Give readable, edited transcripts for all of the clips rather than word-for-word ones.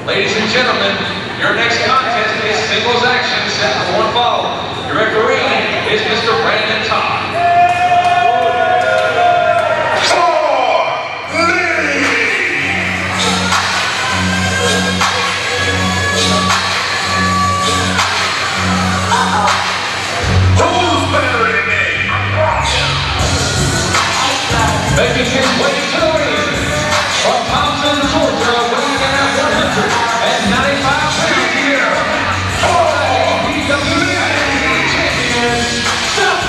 Ladies and gentlemen, your next contest is singles action set for one fall. Your referee is Mr. Brandon Todd. Making his way to the ring from Thompson, Georgia, weighing in at 195 pounds here, AEW champion,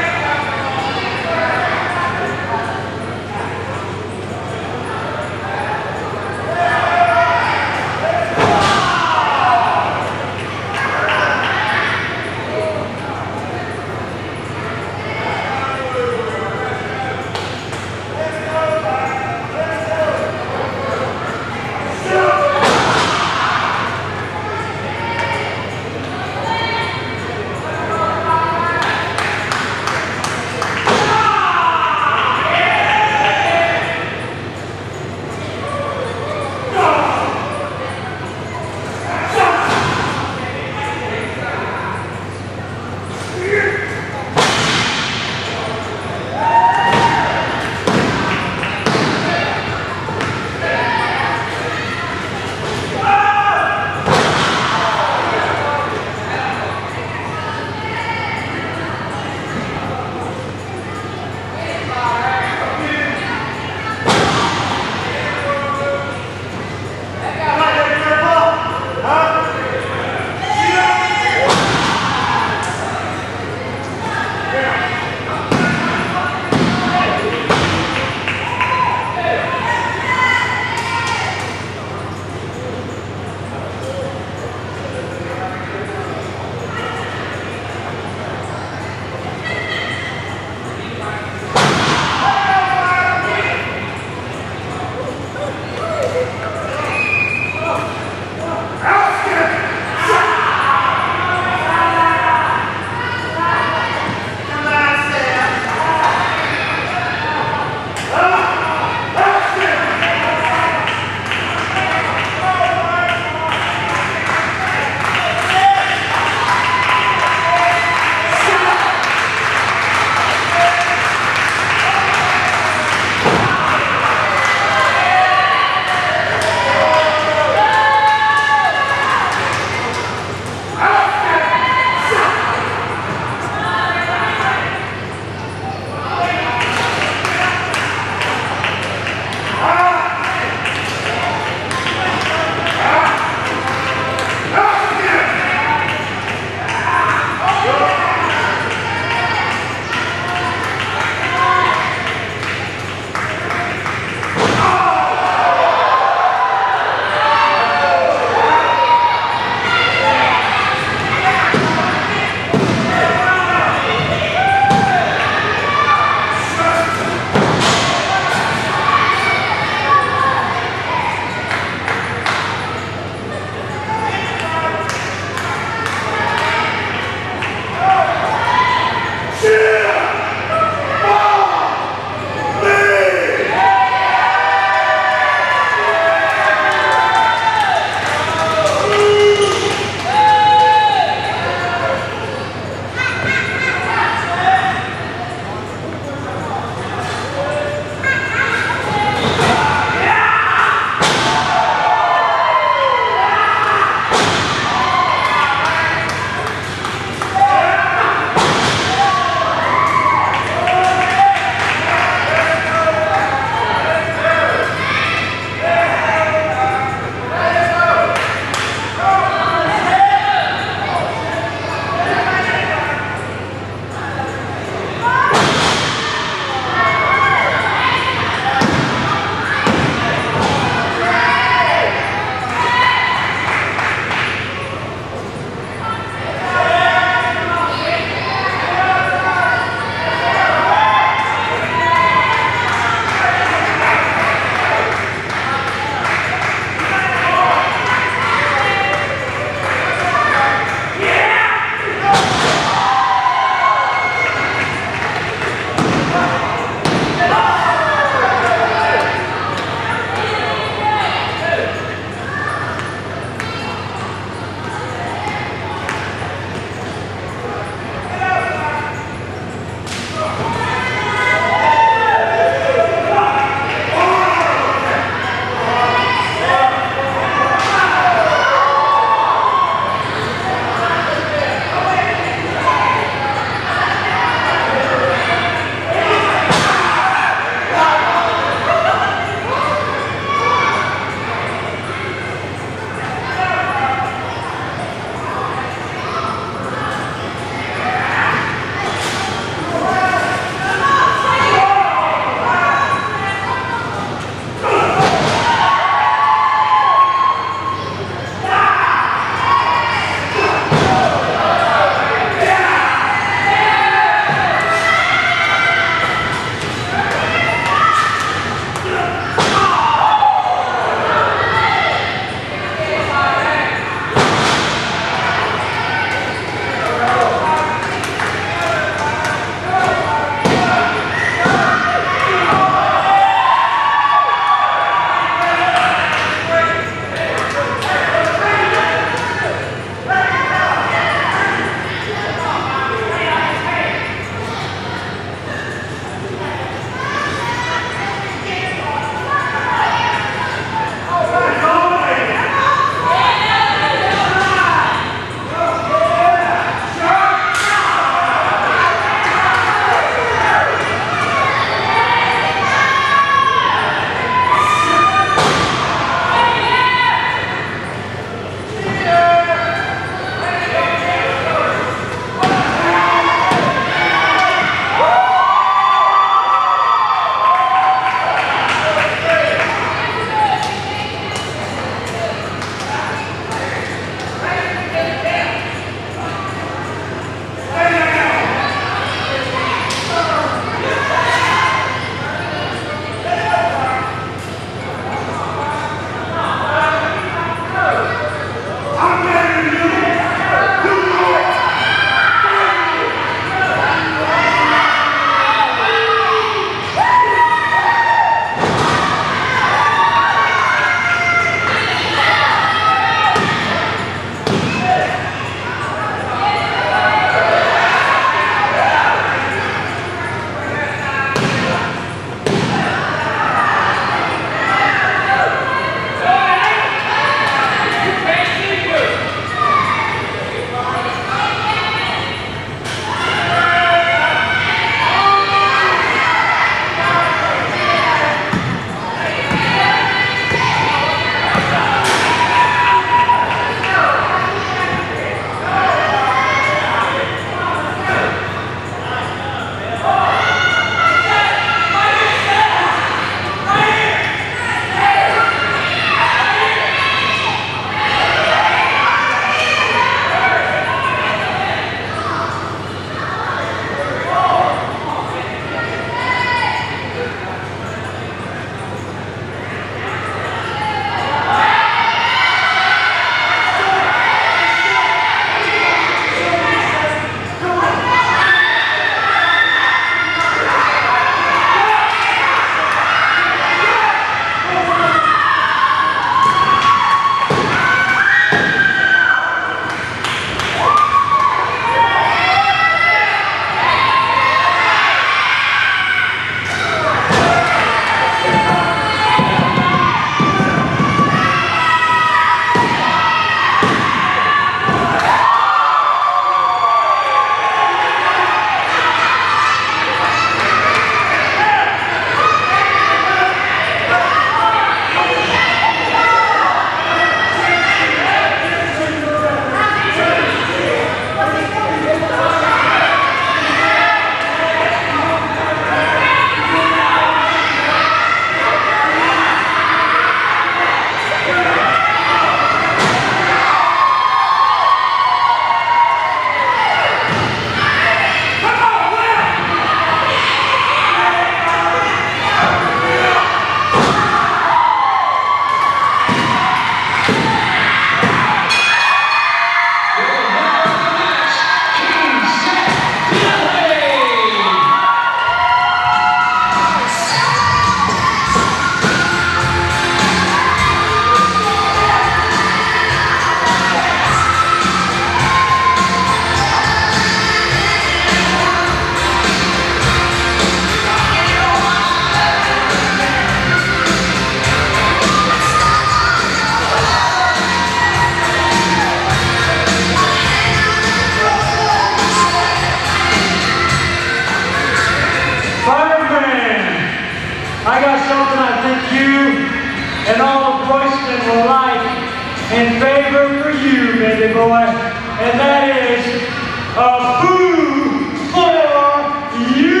something I think you and all of Royston will like in favor for you, baby boy, and that is a boo for you!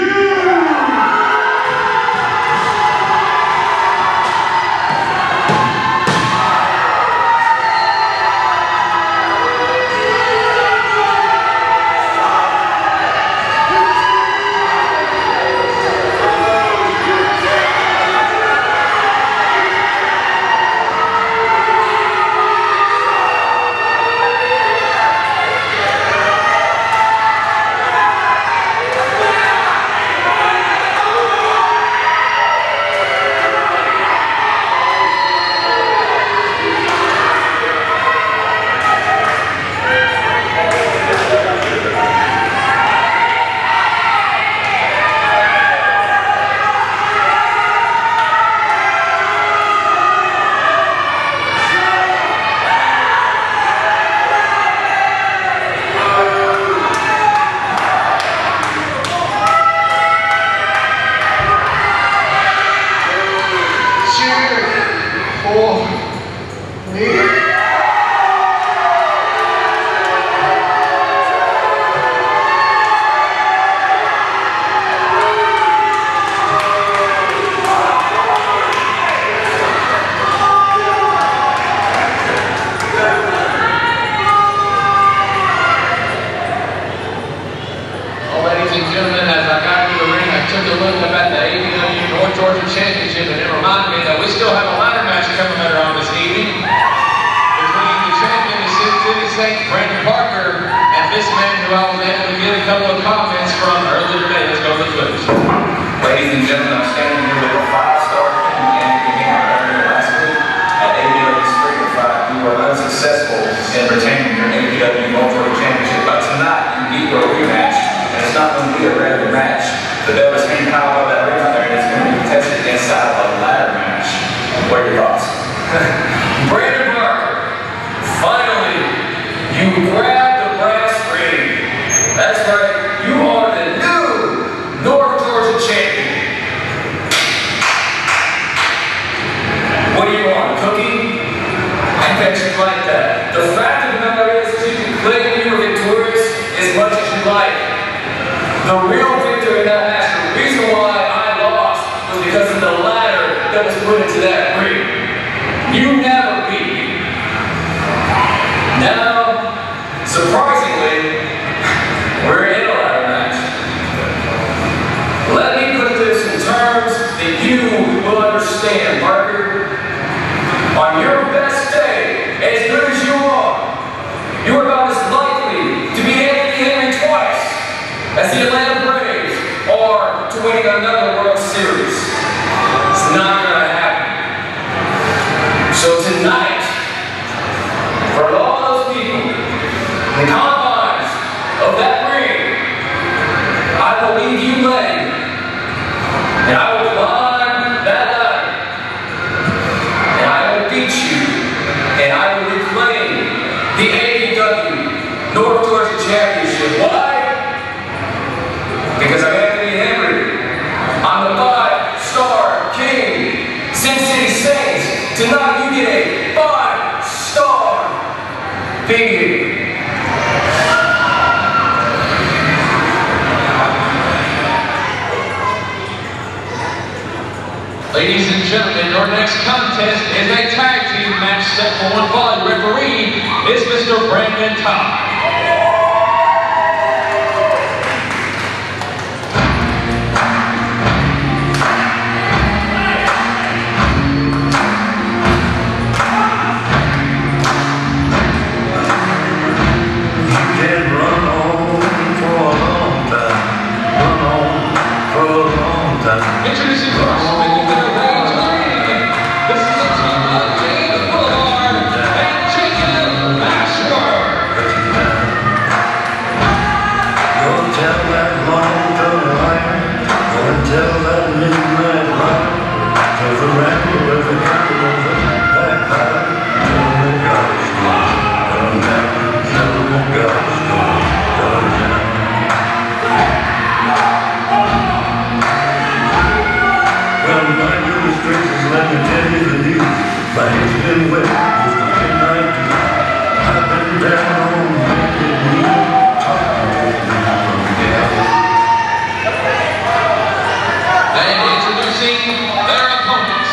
Championship, and it reminded me that we still have a ladder match coming later on this evening between the champion of Sioux City Saints, Brandon Parker, and this man who I was able to get a couple of comments from earlier today. Let's go to the footage. Ladies and gentlemen, I'm standing here with a 5-star King Anthony Hammer earlier last week at AEW Spring of 5. You were unsuccessful in retaining your AEW Multi Championship, but tonight you get your rematch, and it's not going to be a regular match. The belt is being piled up that ring out there, and it's going to be contested inside of a ladder match. What are your thoughts? Brandon Parker, finally, you grabbed the brass ring. That's right, you are the new North Georgia champion. What do you want, a cookie? I bet you like that. The fact of the matter is you can claim you were victorious as much as you like. The real victor in that match, the reason why I lost was because of the ladder that was put into that ring. You never beat me. Now, surprisingly, we're in a ladder match. Let me put this in terms that you will understand, Parker. On your best day, as good as you are, you're about as likely to beat Anthony Henry twice as the Atlanta Braves are to winning another World Series. It's not going to happen. So tonight, for all those people in the confines of that ring, I believe you lay, and I will climb that ladder, and I will beat you, and I will reclaim the AEW North Georgia Championship. Why? Because I'm Anthony Henry. I'm the 5-star king. Sin City Saints. Tonight you get a 5-star beating. Ladies and gentlemen, our next contest is a tag team match set for one fall. The referee is Mr. Brandon Todd. Introducing first, making their way to the ring. This is a team of James Boulevard and Jacob Ashworth. but it's been wet, it's been night. I've been down on bended knee. And introducing their opponents.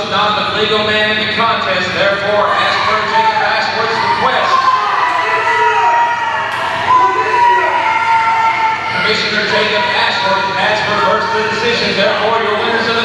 not the legal man in the contest. Therefore, as per Jacob Ashworth's request, Commissioner Jacob Ashworth has reversed the decision. Therefore, your winners of the